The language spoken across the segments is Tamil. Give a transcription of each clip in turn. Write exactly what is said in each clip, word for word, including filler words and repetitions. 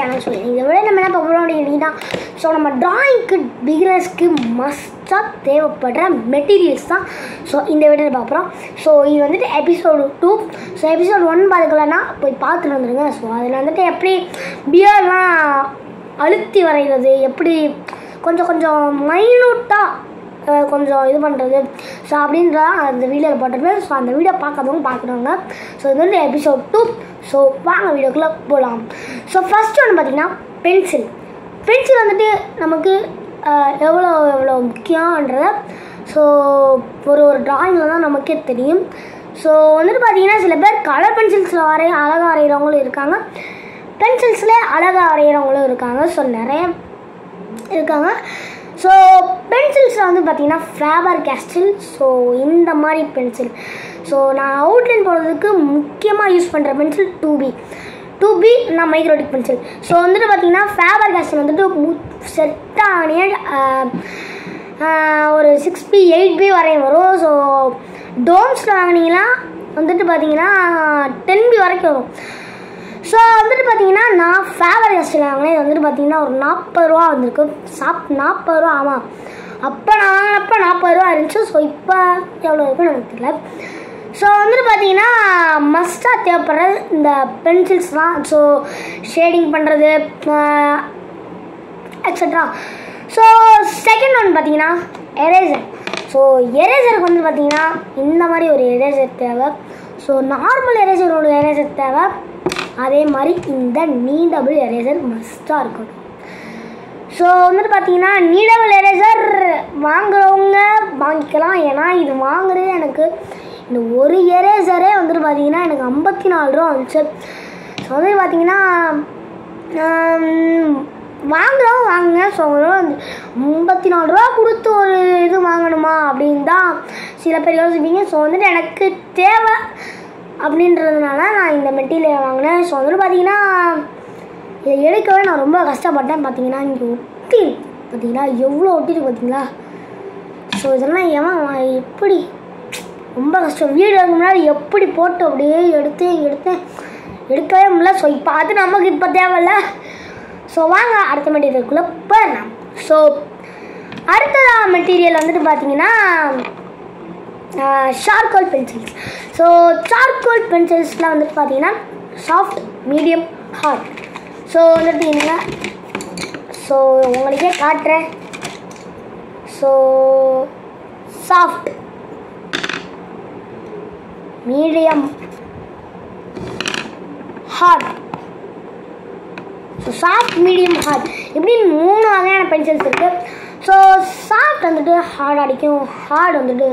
சேனல் சொல்லி இதை விட நம்ம என்ன பார்க்க போகிறோம் அப்படின்னா ஸோ நம்ம ட்ராயிங்க்கு பிகினர்ஸ்க்கு மஸ்ட்டாக தேவைப்படுற மெட்டீரியல்ஸ் தான் ஸோ இந்த வீடியோவில் பார்க்குறோம். ஸோ இது வந்துட்டு episode two. So episode one பார்த்துக்கலன்னா போய் பார்த்துட்டு வந்துடுங்க. ஸோ அதில் வந்துட்டு எப்படி பியர்லாம் அழுத்தி வரைகிறது, எப்படி கொஞ்சம் கொஞ்சம் மைனூட்டாக கொஞ்சம் இது பண்ணுறது ஸோ அப்படின்ற அந்த வீடியோவில் போட்டிருப்பேன். ஸோ அந்த வீடியோ பார்க்காதவங்க பார்க்குறவங்க. ஸோ இது வந்து எபிசோட் டூ. ஸோ வாங்க வீடியோக்குள்ளே போகலாம். ஸோ ஃபஸ்ட்டு ஒன்று பார்த்திங்கன்னா பென்சில். பென்சில் வந்துட்டு நமக்கு எவ்வளோ எவ்வளோ முக்கியன்றத ஸோ ஒரு ஒரு ட்ராயிங்கில் தான் நமக்கே தெரியும். ஸோ வந்துட்டு பார்த்திங்கன்னா சில பேர் கலர் பென்சில்ஸில் வரைய அழகாக வரைகிறவங்களும் இருக்காங்க, பென்சில்ஸ்லேயே அழகாக வரைகிறவங்களும் இருக்காங்க. ஸோ நிறைய இருக்காங்க. ஸோ பென்சில்ஸில் வந்து பார்த்திங்கன்னா ஃபேபர் கேஸ்டில். ஸோ இந்த மாதிரி பென்சில் ஸோ நான் அவுட்லைன் போடுறதுக்கு முக்கியமாக யூஸ் பண்ணுற pencil two B two B நான் மைக்ரோடிக் பென்சில். ஸோ வந்துட்டு பார்த்திங்கன்னா ஃபேபர் கேஸ்டில் வந்துட்டு மு செட்டானிய ஒரு சிக்ஸ் பி எயிட் பி வரையும் வரும். ஸோ டோம்ஸில் வாங்கினீங்கன்னா வந்துட்டு பார்த்திங்கன்னா டென் பி வரைக்கும் வரும். ஸோ வந்துட்டு பார்த்தீங்கன்னா நான் ஃபேபர் கேஸ்டில் வாங்கினேன். இது வந்துட்டு பார்த்தீங்கன்னா ஒரு நாற்பது ரூபா வந்திருக்கு. சாப் நாற்பது ரூபா ஆமாம், அப்போ நான் அப்போ நாற்பது ரூபா இருந்துச்சு. ஸோ இப்போ எவ்வளோ இருக்குன்னு எனக்கு தெரியல. ஸோ வந்துட்டு பார்த்தீங்கன்னா மஸ்ட்டாக தேவைப்படுறது இந்த பென்சில்ஸ் தான். ஸோ ஷேடிங் பண்ணுறது எக்ஸட்ரா. ஸோ செகண்ட் ஒன் பார்த்தீங்கன்னா எரேசர். ஸோ எரேசருக்கு வந்து பார்த்தீங்கன்னா இந்த மாதிரி ஒரு எரேசர் தேவை. ஸோ நார்மல் எரேசரோட எரேசர் தேவை, அதே மாதிரி இந்த நீடபிள் எரேசர் மஸ்ட்டாக இருக்கணும். ஸோ வந்துட்டு பார்த்தீங்கன்னா நீடபிள் எரேசர் வாங்குறவங்க வாங்கிக்கலாம். ஏன்னா இது வாங்குறது எனக்கு இந்த ஒரு எரேசரே வந்துட்டு பார்த்தீங்கன்னா எனக்கு ஐம்பத்தி நாலு ரூபா வந்துச்சு. ஸோ வந்துட்டு பார்த்தீங்கன்னா வாங்குறவங்க வாங்குங்க. ஸோ வந்து ஐம்பத்தி நாலு ரூபா கொடுத்து ஒரு இது வாங்கணுமா அப்படின்னு தான் சில பேர் யோசிப்பீங்க. ஸோ வந்துட்டு எனக்கு தேவை அப்படின்றதுனால நான் இந்த மெட்டீரியல் வாங்கினேன். ஸோ வந்துட்டு பார்த்தீங்கன்னா இதை எடுக்கவே நான் ரொம்ப கஷ்டப்பட்டேன். பார்த்தீங்கன்னா இங்கே ஒட்டி பார்த்தீங்கன்னா எவ்வளோ ஒட்டிருக்கு பார்த்தீங்களா. ஸோ இதெல்லாம் ஏன் எப்படி ரொம்ப கஷ்டம். வீடியோக்கு முன்னாடி எப்படி போட்டு அப்படியே எடுத்தேன் எடுத்தேன் எடுக்கவே முடியல. ஸோ இப்போ அது நமக்கு இப்போ தேவையில்ல. ஸோ வாங்க அடுத்த மெட்டீரியலுக்குள்ளே போயிடலாம். ஸோ அடுத்ததாக மெட்டீரியல் வந்துட்டு பார்த்தீங்கன்னா சார்கோல் பென்சில்ஸ். ஸோ சார்கோல் பென்சில்ஸில் வந்துட்டு பார்த்தீங்கன்னா சாஃப்ட், மீடியம், ஹார்ட். ஸோ வந்துட்டு என்ன ஸோ உங்களுக்கே காட்டுறேன். So soft, medium, hard. So soft, medium, hard இப்படின்னு மூணு வகையான பென்சில்ஸ் இருக்குது. ஸோ சாஃப்ட் வந்துட்டு ஹார்ட் அடிக்கும், ஹார்ட் வந்துட்டு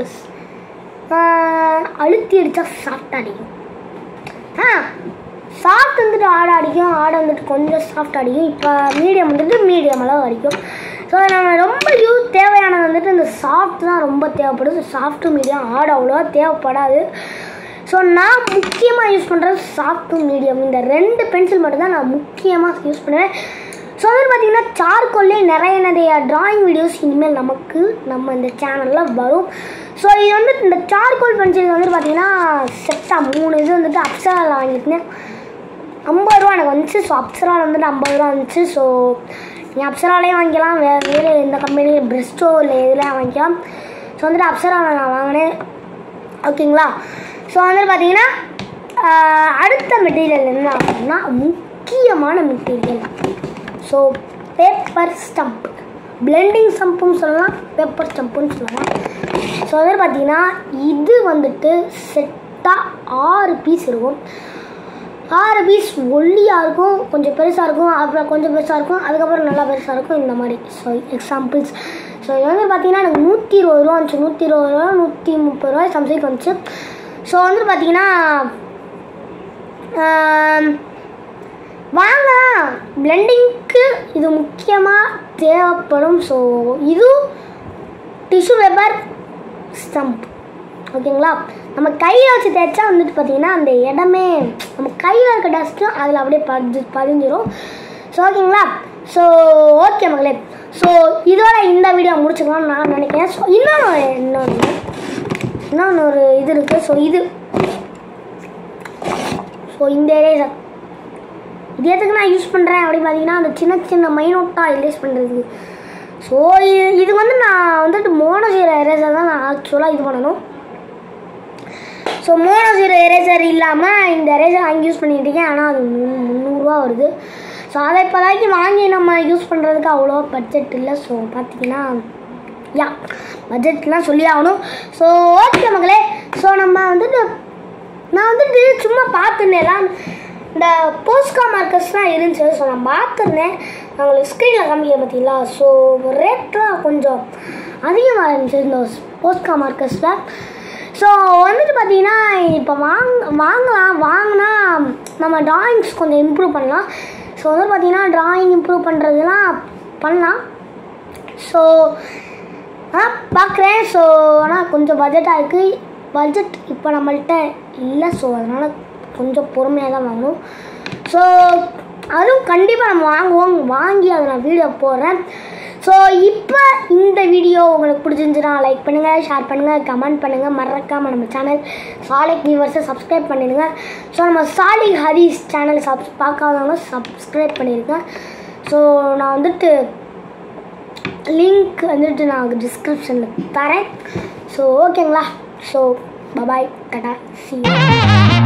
அழுத்தி அடித்தா சாஃப்ட் அடிக்கும். ஆ சாஃப்ட் வந்துட்டு ஆட அடிக்கும், ஆடை வந்துட்டு கொஞ்சம் சாஃப்ட் அடிக்கும். இப்போ மீடியம் வந்துட்டு மீடியம் அளவு அடிக்கும். ஸோ நம்ம ரொம்ப யூஸ் தேவையானது வந்துட்டு இந்த சாஃப்ட் தான் ரொம்ப தேவைப்படுது. சாஃப்ட்டு, மீடியம், ஆடு அவ்வளோவா தேவைப்படாது. ஸோ நான் முக்கியமாக யூஸ் பண்ணுறது சாஃப்ட்டு, மீடியம் இந்த ரெண்டு பென்சில் மட்டும் தான் நான் முக்கியமாக யூஸ் பண்ணுவேன். ஸோ வந்து பார்த்திங்கன்னா சார்கோல்லே நிறைய நிறைய ட்ராயிங் வீடியோஸ் இனிமேல் நமக்கு நம்ம இந்த சேனலில் வரும். ஸோ இது வந்து இந்த சார்கோல் பென்சில் வந்துட்டு பார்த்திங்கன்னா செட்டாக மூணு இது வந்துட்டு அப்சராவில் வாங்கியிருந்தேன். ஐம்பது ரூபா எனக்கு வந்துச்சு. ஸோ அப்சராவில் வந்துட்டு ஐம்பது ரூபா வந்துச்சு. ஸோ நீ அப்சராலே வாங்கிக்கலாம், வே வேறு இந்த கம்பெனி பிரிஸ்டோ இல்லை இதெல்லாம் வாங்கிக்கலாம். ஸோ வந்துட்டு அப்சராவில் நான் வாங்கினேன். ஓகேங்களா. ஸோ வந்துட்டு பார்த்திங்கன்னா அடுத்த மெட்டீரியல் என்ன அப்படின்னா முக்கியமான material so paper stump. Blending ஸ்டம்ப்புன்னு சொல்லலாம், பேப்பர் ஸ்டம்ப்புன்னு சொல்லலாம். ஸோ வந்துட்டு பார்த்திங்கன்னா இது வந்துட்டு செட்டாக ஆறு பீஸ் இருக்கும். ஆறு பீஸ் ஒல்லியாக இருக்கும், கொஞ்சம் பெருசாக இருக்கும், அப்புறம் கொஞ்சம் பெருசாக இருக்கும், அதுக்கப்புறம் நல்லா பெருசாக இருக்கும் இந்த மாதிரி. So examples. ஸோ இது வந்து பார்த்திங்கன்னா எனக்கு நூற்றி இருபது ரூபா வந்துச்சு. நூற்றி இருபது ரூபா நூற்றி முப்பது ரூபாய் சம்திங் வந்துச்சு. ஸோ வந்துட்டு பார்த்திங்கன்னா வாங்க பிளெண்டிங்க்கு இது முக்கியமாக தேவைப்படும். ஸோ இது டிஷ்யூ பேப்பர் ஸ்டம்ப். ஓகேங்களா. நம்ம கையில் வச்சு தேய்ச்சா வந்துட்டு பார்த்திங்கன்னா அந்த இடமே நம்ம கையில் இருக்க டஸ்ட்டும் அதில் அப்படியே பதி பதிஞ்சிடும். ஸோ ஓகேங்களா. ஸோ ஓகே மகளே. ஸோ இதோட இந்த வீடியோ முடிச்சுக்கலாம்னு நான் நினைக்கிறேன். ஸோ இன்னொன்று இன்னொன்று இன்னொன்று ஒரு இது இருக்குது. ஸோ இது ஸோ இந்த எரேசர் இது எதுக்கு நான் யூஸ் பண்ணுறேன் அப்படின்னு பார்த்தீங்கன்னா அந்த சின்ன சின்ன மைனோட்டாக எரேஸ் பண்ணுறதுக்கு. ஸோ இது இது வந்து நான் வந்துட்டு மோனோ ஜீரோ எரேசர் தான் நான் ஆக்சுவலாக இது பண்ணணும். ஸோ மோனோ ஜீரோ எரேசர் இல்லாமல் இந்த எரேசர் வாங்கி யூஸ் பண்ணிகிட்டு இருக்கேன். ஆனால் அது முந்நூறுரூவா வருது. ஸோ அதை இப்போதைக்கு வாங்கி நம்ம யூஸ் பண்ணுறதுக்கு அவ்வளோ பட்ஜெட் இல்லை. ஸோ பார்த்தீங்கன்னா யா பட்ஜெட்லாம் சொல்லி ஆகணும். ஸோ ஓகே மக்களே, ஸோ நம்ம வந்துட்டு நான் வந்துட்டு சும்மா பார்த்துருந்தேன் இந்த போஸ்கா மார்க்கர்ஸ்லாம் இருந்துச்சு. ஸோ நான் பார்த்துருந்தேன், நான் உங்களுக்கு ஸ்க்ரீனில் காமிக்க பார்த்தீங்களா. ஸோ ரேட்லாம் கொஞ்சம் அதிகமாக இருந்துச்சு இந்த போஸ்கா மார்க்கர்ஸில். ஸோ வந்துட்டு பார்த்தீங்கன்னா இப்போ வாங்க வாங்கலாம் வாங்கினா நம்ம ட்ராயிங்ஸ் கொஞ்சம் இம்ப்ரூவ் பண்ணலாம். ஸோ வந்து பார்த்தீங்கன்னா ட்ராயிங் இம்ப்ரூவ் பண்ணுறதுலாம் பண்ணலாம். ஸோ ஆனால் பார்க்குறேன். ஸோ ஆனால் கொஞ்சம் பட்ஜெட்டாக இருக்குது. பட்ஜெட் இப்போ நம்மள்கிட்ட இல்லை. ஸோ அதனால் கொஞ்சம் பொறுமையாக தான் வாங்கணும். ஸோ அதுவும் கண்டிப்பாக நம்ம வாங்குவோம். வாங்கி அதை நான் வீடியோ போடுறேன். ஸோ இப்போ இந்த வீடியோ உங்களுக்கு பிடிச்சிருந்துச்சுன்னா லைக் பண்ணுங்கள், ஷேர் பண்ணுங்கள், கமெண்ட் பண்ணுங்கள். மறக்காமல் நம்ம சேனல் சாலிக் வியூவர்ஸை சப்ஸ்கிரைப் பண்ணிடுங்க. ஸோ நம்ம சாலிக் ஹரிஸ் சேனல் சப்ஸ் பார்க்காதவங்க சப்ஸ்கிரைப் பண்ணியிருக்கேன். ஸோ நான் வந்துட்டு லிங்க் வந்துட்டு நான் டிஸ்கிரிப்ஷனில் தரேன். ஸோ ஓகேங்களா. ஸோ பபாய் டாடா சி யூ.